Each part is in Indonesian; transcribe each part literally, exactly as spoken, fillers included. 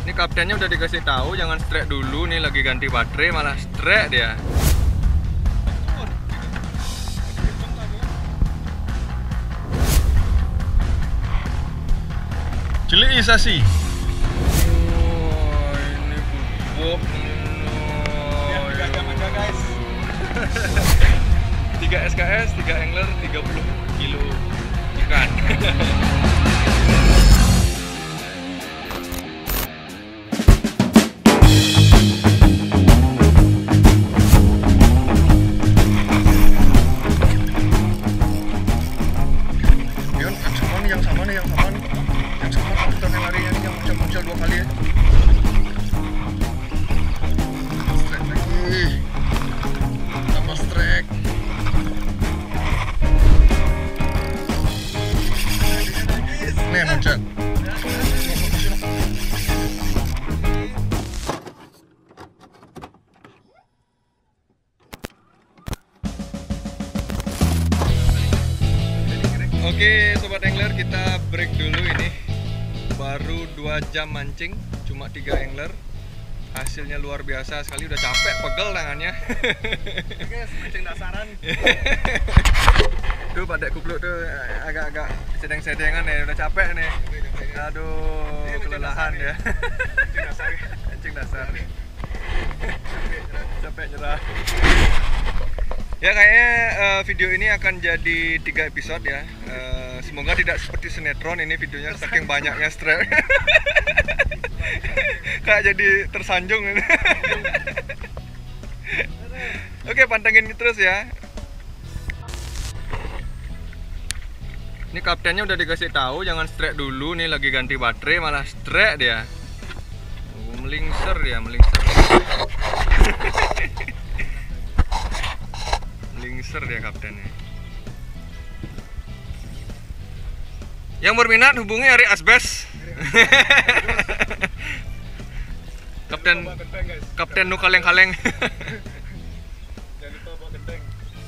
Ini kaptennya udah dikasih tahu jangan strek dulu, nih lagi ganti baterai malah strek dia. Cilikisasi. Oh, ini bubuk. Ya, tiga jam aja guys. tiga S K S, tiga angler, tiga puluh kilo ikan. Yang sama nih, yang sama nih, yang sama komputer yang larinya nih, yang muncul-muncul dua kali ya. Strek lagi, tambah strek. Nih muncul. Oke sobat angler, kita break dulu ini. Baru dua jam mancing, cuma tiga angler. Hasilnya luar biasa sekali, udah capek, pegel tangannya. Guys, mancing dasaran. Tuh pada kupluk tuh agak-agak sedeng-sedengan ya, udah capek nih. Aduh, kelelahan ya. Mancing dasar. Mancing dasar. Capek nyerah. Ya kayaknya uh, video ini akan jadi tiga episode ya. Uh, semoga tidak seperti sinetron ini videonya, saking banyaknya strek. Kayak jadi tersanjung ini. Oke, pantengin terus ya. Ini kaptennya udah dikasih tahu jangan strek dulu, nih lagi ganti baterai malah strek dia. Oh, melingser ya, melingser. Melingser dia kaptennya. Yang berminat hubungi Ari Asbes. Kapten Kapten nu kaleng-kaleng. Jangan lupa bawa genteng.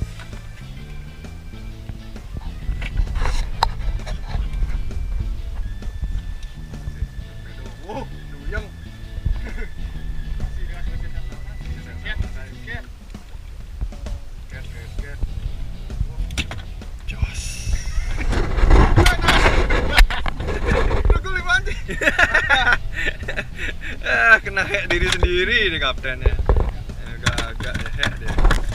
Wow, duyung. Jos. Ah, kena hack diri sendiri nih kaptennya. Agak-agak hack dia.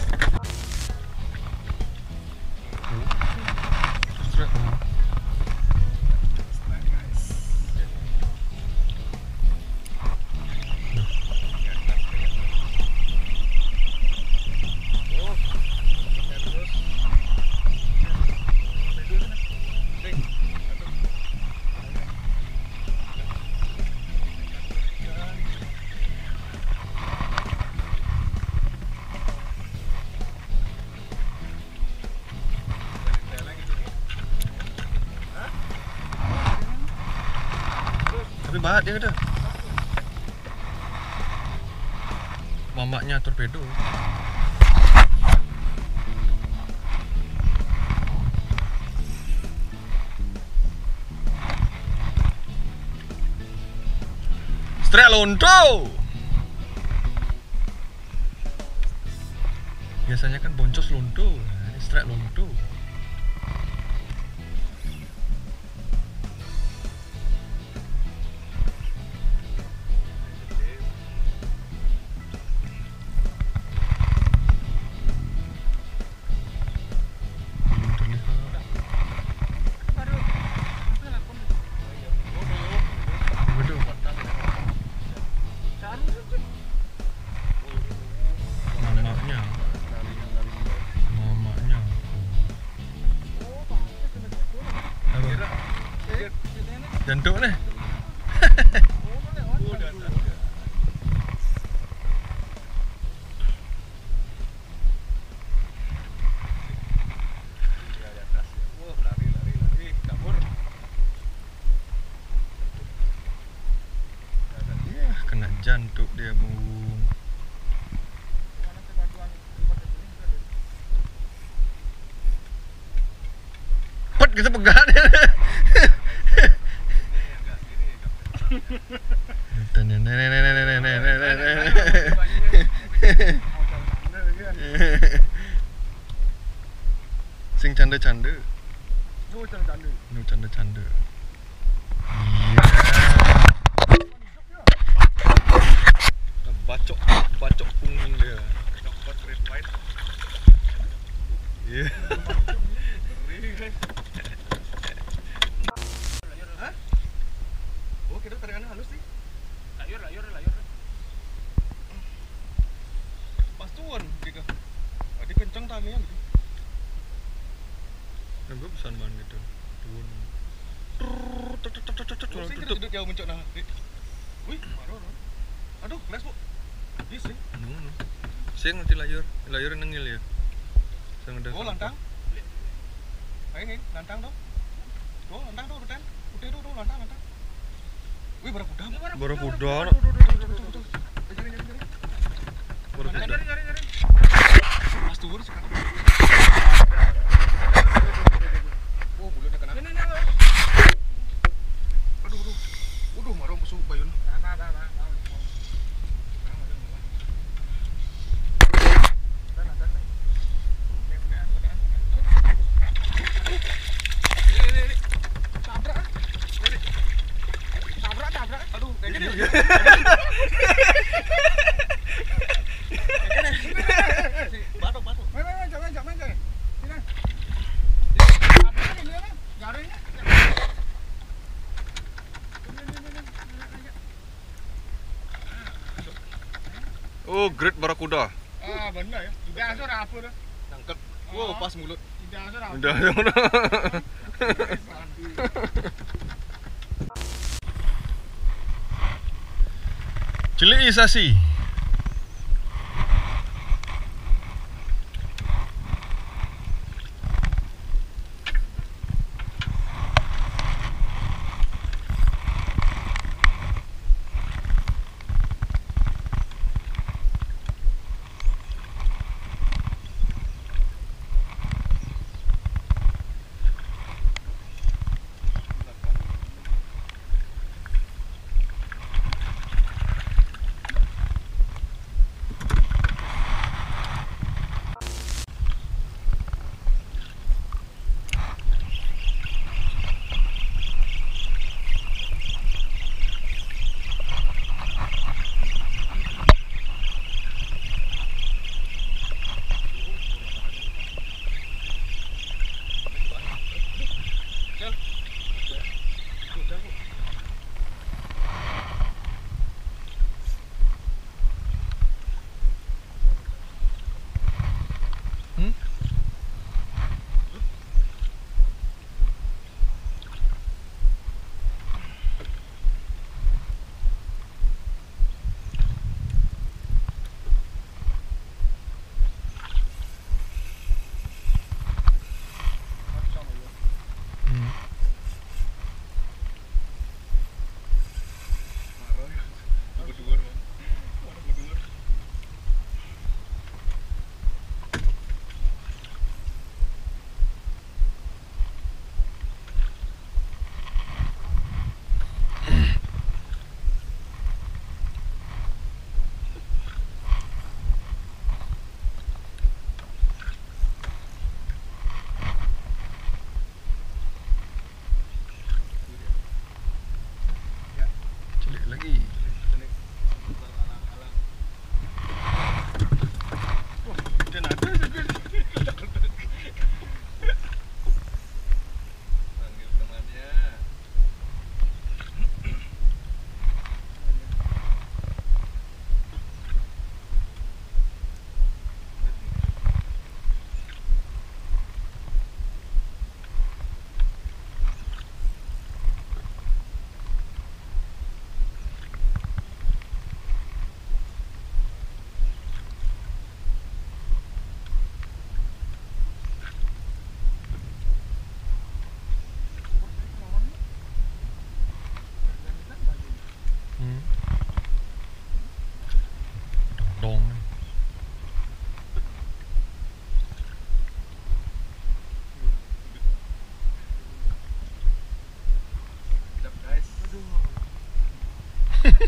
Tapi bahat dia kata. Mamaknya torpedo. Strek lonto. Biasanya kan boncos lonto, nah, ini strek lonto. Mamaknya, mamaknya. Jantung nih. Kena jantung dia bu. Pet kita pegang dia. Sing canda-canda. Nu canda-canda. Nu canda-canda. Iya. Bacok, bacok punggung dia. Dapat red white. Iya. Hah? Oh, kita tarikannya halus sih. Layur, layur, layur. Pas tuan gitu. Tadi kenceng taminya gitu. Nah, gue pesan ban gitu. Turun. Terus sih kita duduk jauh mencok nah. Wih, baru. Aduh, kelas bu. Dis sih. No, no. Sing nanti layur, layur nengil ya. Sang ada. Oh, lantang. Ayo nih, lantang dong. Tuh, lantang tuh, udah. Udah tuh, tuh, lantang, lantang. Wih, barakuda. Barakuda. Barakuda. Nyari, nyari, nyari. Pas turun sekarang. Oh, mulutnya kena. Ini, ini, ini. Aduh, aduh. Waduh, marah musuh bayun. Nah, nah, nah, nah. Aduh, kayak gini. Batuk, batuk. Main, main, main, jangan, jangan, jangan. Sini. Apa ini dia? Jaringnya. Oh, great barakuda. Ah, benar ya. Tidak asal apa dah. Nangkep. Wow, pas mulut. Tidak asal apa. Udah, udah. Cilikisasi.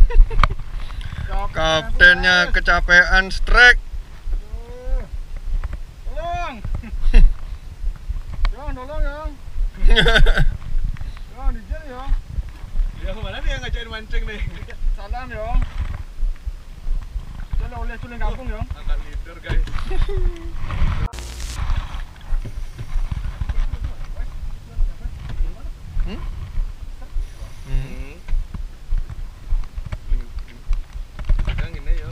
Kaptennya kecapean strike. Tolong. Yang tolong yang. Yang dijel yang. Dia kemana nih yang ngajakin mancing nih? Salam yang. Jalan oleh tulen kampung yang. Angkat leader guys. Hmm? Hmm. Yang ini ya.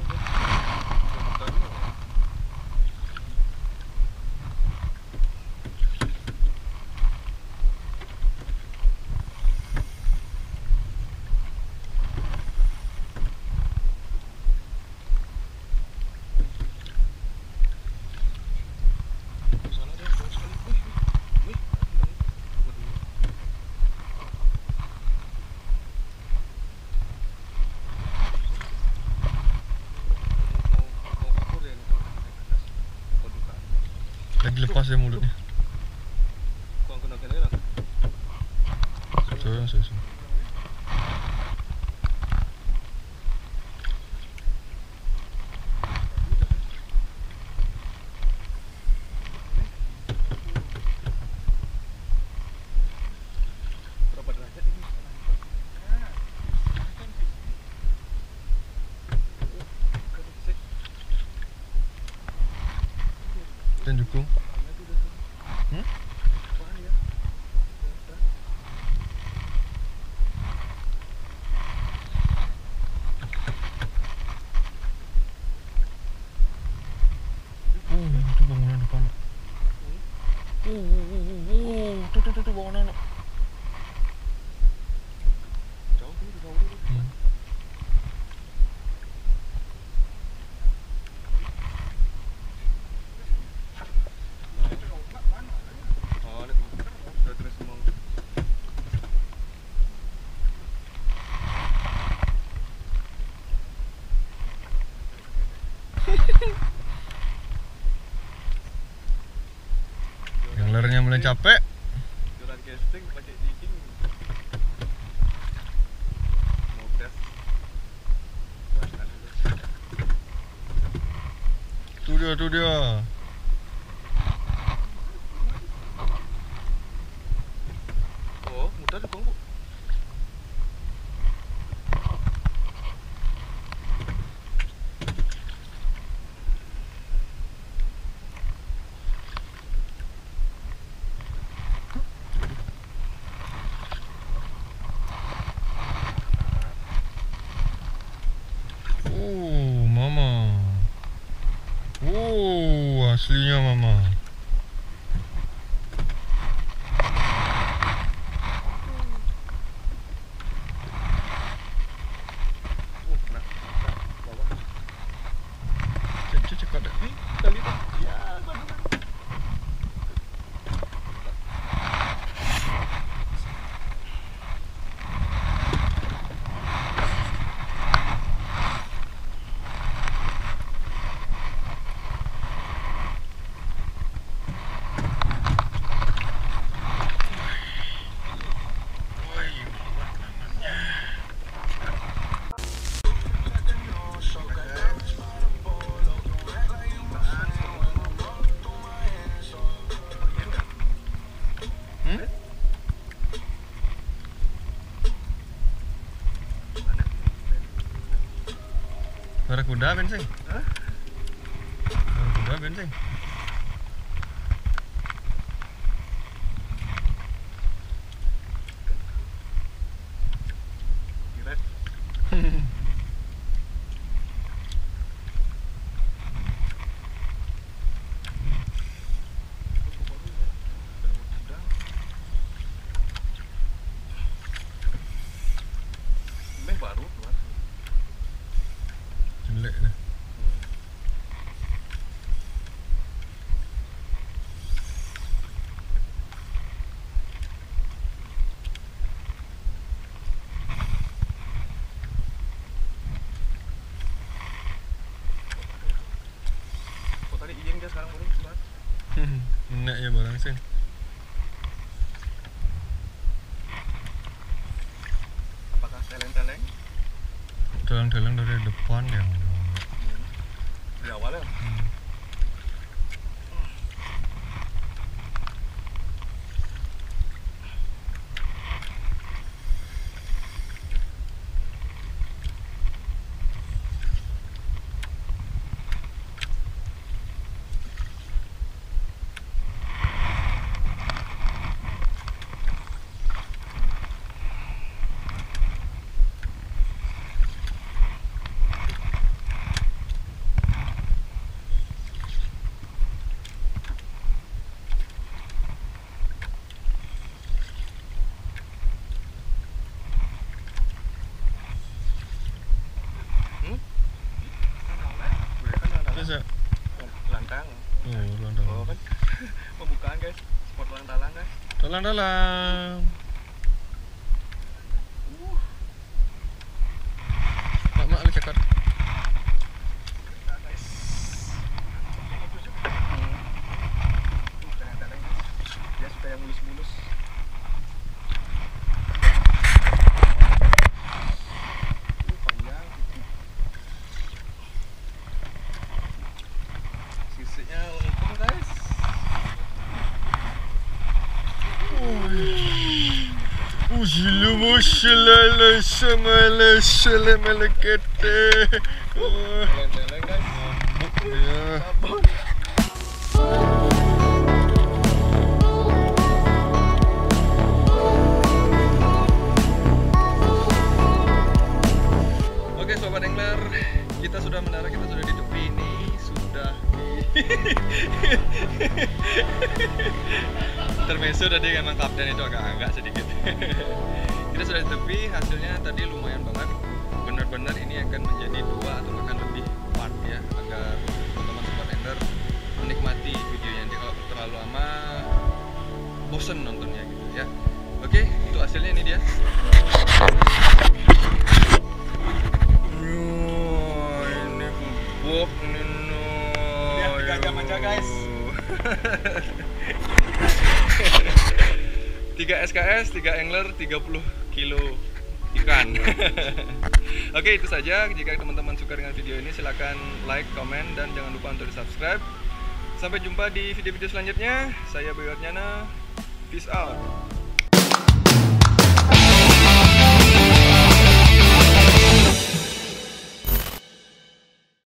Lagi lepas ya mulutnya. Kau kena kena lah. Sorry, sorry, sorry. Berapa derajat ini? Dan dukung. Hmm? Oh, itu bangunan depan. Oh, oh, oh, oh, oh, tuh, tuh, tuh, tuh bangunan. Jauh dulu, jauh dulu. Hmm. Oh, ini tuh. Udah terus semua. Anglernya mulai capek. Jualan casting pakai jigging. Mau tes. Buatkan dulu. Tuh dia, tuh dia. Oh, mudah deh bang bu. Oh, mama. Oh, aslinya mama. Oh, kena. Bawah. Cek, cek, cek ada. Ih, kali itu. Ya, baru. Hmm? Suara kuda bensin. Hah? Suara kuda bensin. Kira. Meh baru keluar. Jelek dah. Kok tadi iyeng dia sekarang baru keluar. Enak ya barang sih. Apakah teleng-teleng? jalan dari depan ya. Di awal ya. Hmm. Bisa. Lantang. Oh, lantang. Oh kan. Pembukaan guys. Spot lantalang guys. Dalang-dalang. Mak mak lu cakap. Guys. Dia suka yang mulus-mulus. Panjang. Sisiknya lengkap guys. Ujilu musyalallah samalah salam alakate. Leng-leng guys. Mabuk dia. Sabun. Oke sobat angler, kita sudah mendarat, kita sudah di tepi ini, sudah di intermezzo tadi emang kapten itu agak-agak sedikit. Kita sudah di tepi, hasilnya tadi lumayan banget. Benar-benar ini akan menjadi dua atau bahkan lebih part ya, agar teman-teman sobat angler menikmati videonya. Nanti kalau terlalu lama bosen nontonnya gitu ya. Oke, untuk hasilnya ini dia. Oh, ini bubuk nih no. Ya, tiga jam aja guys. tiga S K S, tiga angler, tiga puluh kilo ikan. Oke, itu saja. Jika teman-teman suka dengan video ini, silahkan like, komen, dan jangan lupa untuk di subscribe. Sampai jumpa di video-video selanjutnya. Saya Boy Watnyana. Peace out.